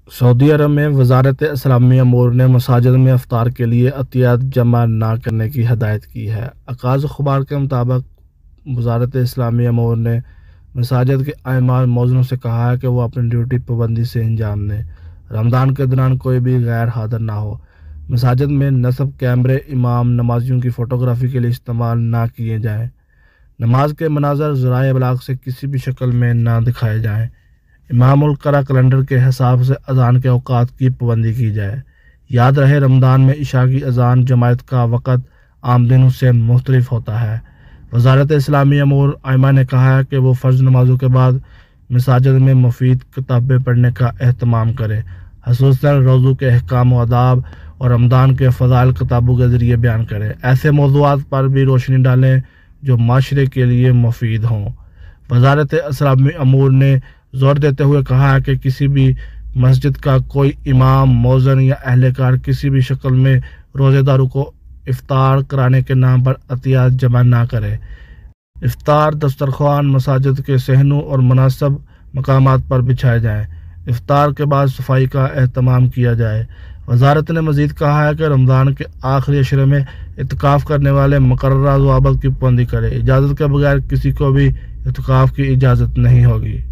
سعودی عرب میں وزارت اسلامی امور نے مساجد میں افطار کے لیے عطیات جمع نہ کرنے کی ہدایت کی ہے۔ آغاز اخبار کے مطابق وزارت اسلامی امور نے مساجد کے ائمہ موذنوں سے کہا ہے کہ وہ اپنی ڈیوٹی پابندی سے انجام دیں۔ رمضان کے دوران کوئی بھی غیر حاضر نہ ہو۔ مساجد میں نصب کیمرے امام نمازیوں کی فوٹوگرافی کے لیے استعمال نہ کیے جائیں۔ نماز کے مناظر ذرائع ابلاغ سے کسی بھی شکل میں نہ دکھائے جائیں۔ امام القرا کیلنڈر کے حساب سے اذان کے اوقات کی پابندی کی جائے۔ یاد رہے رمضان میں عشاء کی اذان جماعت کا وقت عام دنوں سے مختلف ہوتا ہے۔ وزارت اسلامی امور ائمہ نے کہا ہے کہ وہ فرض نمازوں کے بعد مساجد میں مفید کتابیں پڑھنے کا اہتمام کریں، خصوصاً روزوں کے احکام و آداب اور رمضان کے فضائل کتابوں کے ذریعے بیان کریں۔ ایسے موضوعات پر بھی روشنی ڈالیں جو معاشرے کے لیے مفید ہوں۔ وزارت اسلامی امور نے زور دیتے ہوئے کہا ہے کہ کسی بھی مسجد کا کوئی امام، مؤذن یا اہلکار کسی بھی شکل میں روزے داروں کو افطار کرانے کے نام پر عطیات جمع نہ کرے۔ افطار دسترخوان مساجد کے صحنوں اور مناسب مقامات پر بچھائے جائیں۔ افطار کے بعد صفائی کا اہتمام کیا جائے۔ وزارت نے مزید کہا ہے کہ رمضان کے آخری عشرے میں اعتکاف کرنے والے مقررہ ضوابط کی پابندی کریں۔ اجازت کے بغیر کسی کو بھی اعتکاف کی اجازت نہیں ہوگی۔